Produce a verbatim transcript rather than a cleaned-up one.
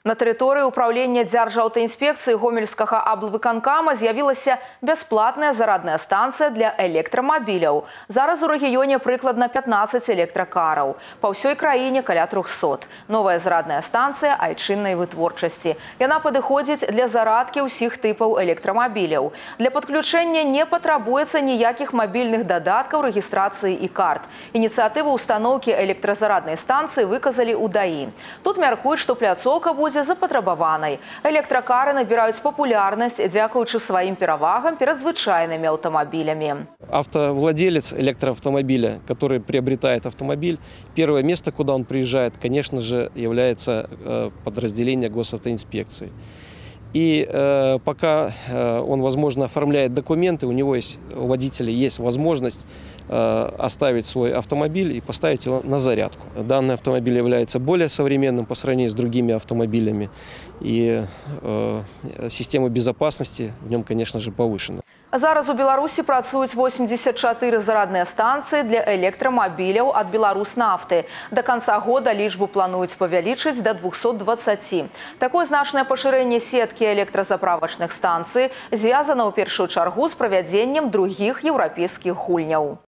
На тэрыторыі ўправлення Дзяржаўтаінспекцыі Гомельскага аблвыканкама з'явілася бясплатная зарадная станцыя для электрамабіляў. Зараз у рэгіёне прыкладна пятнаццаць электракараў. Па ўсёй краіне каля трохсот. Новая зарадная станцыя айчыннай вытворчасці. Яна падыходзіць для зарадкі ўсіх тыпаў электрамабіляў. Для падключэння не патрабуецца ніякіх мабільных дадаткаў, рэгістрацыі і карт. Ініцыятыву ўстаноўкі электразараднай станцыі выказалі ў ДАІ. Тут мяркуюць, што пляцоўка будзе запатрабаванай. Электракары набіраюць папулярнасць дзякуючы сваім перавагам перад звычайнымі аўтамабілямі. Автовладелец электроавтомобиля, который приобретает автомобиль, первое место, куда он приезжает, конечно же, является подразделение госавтоинспекции. И э, пока э, он, возможно, оформляет документы, у него есть, у водителя есть возможность э, оставить свой автомобиль и поставить его на зарядку. Данный автомобиль является более современным по сравнению с другими автомобилями. И э, система безопасности в нем, конечно же, повышена. Зараз у Беларусі працуюць восемьдесят чатыры зарадныя станцыі для электрамабіляў ад Беларуснафты. До конца года лічбу плануюць павялічыць до двухсот двадцати. Такое значнае пашырэнне сеткі электразаправачных станцый звязана ў першую чаргу з правядзеннем другіх еўрапейскіх гульняў.